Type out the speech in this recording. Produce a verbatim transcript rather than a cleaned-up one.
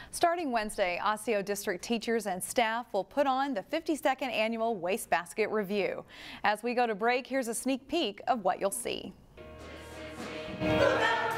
Starting Wednesday, Osseo District teachers and staff will put on the fifty-second annual Wastebasket Revue. As we go to break, here's a sneak peek of what you'll see.